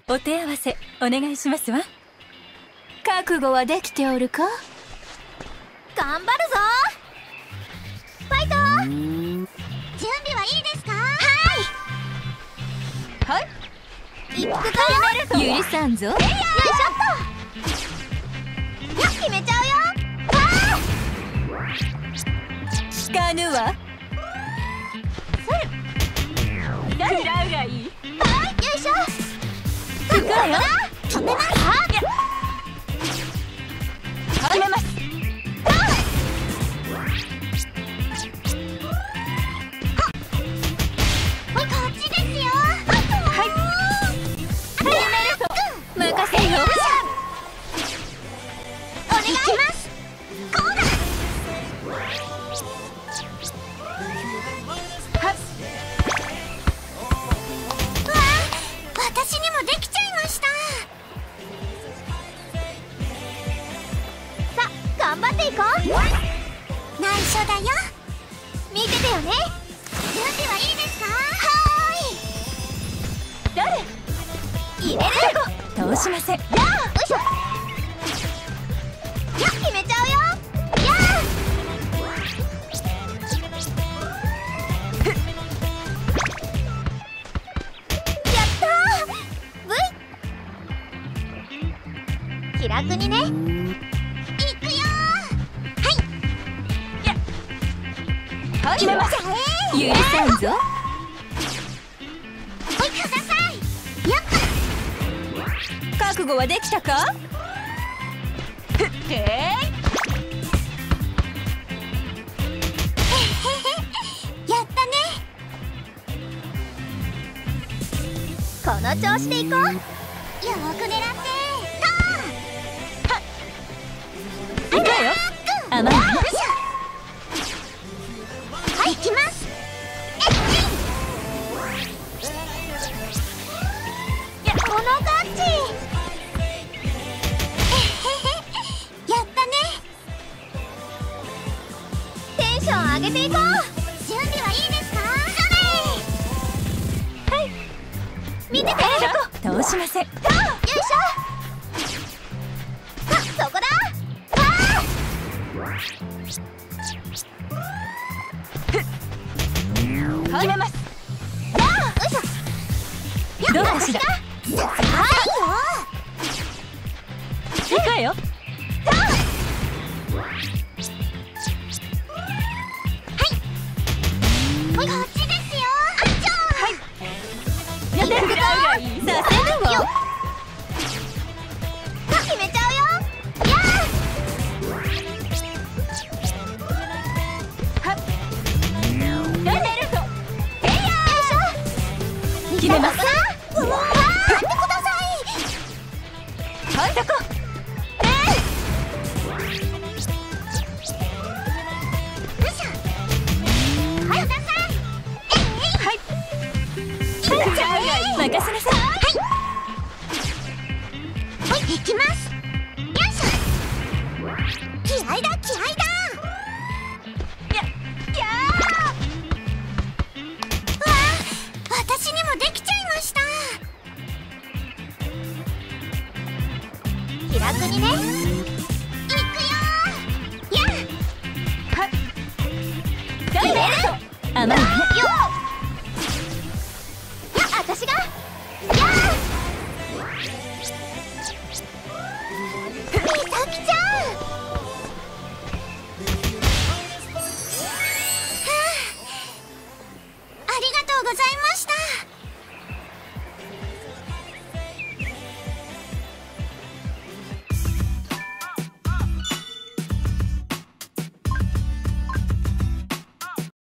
お手合わせお願いしますわ。 覚悟はできておるか？ 頑張るぞファイト。準備はいいですか？ はい行くぞ。 許さんぞ。 よいしょっと。決めちゃうよ。 聞かぬわ。 嫌うがいい。 よいしょ。 行くわよ。 止めます。 決めます。 こっちですよ。 任せよ。 お願いします。こうだ。わあ、私にもできちゃいました。さあ、頑張っていこう。内緒だよ。見ててよね。準備はいいですか？はーい。入れる。 通しません。 よいしょ。決めちゃうよ。やったー。気楽にね。いくよー。はい。 決めます。許さんぞ。 おいください。やった。 覚悟はできたか？ やったね。この調子でいこう。よーく狙って行くわよ。甘いね。 はい、行きます。この感じ。やったね。テンション上げていこう。準備はいいですか？はい。見てて。 通しません。 よいしょ。あ、そこだ。 決めます。 よいしょ。 どうかしら。行くわよ。 こっちですよ。あっちょー。 やってくらうがいい。させるわ。 決めちゃうよ。ややれるぞ。 ー。よいしょ。 決めます。 うわー。待ってください。 はい、そこ。 よいしょ。はい、ください。 はい。 いっちゃえ。 任せなさい。 はい、行きます。よいしょ。気合だ、気合だ。やー。わあ、私にもできちゃいました。気楽にね。いくよー。やー。入れる。 甘いね。 よっ。私が。やー。みさきちゃん。ありがとうございました。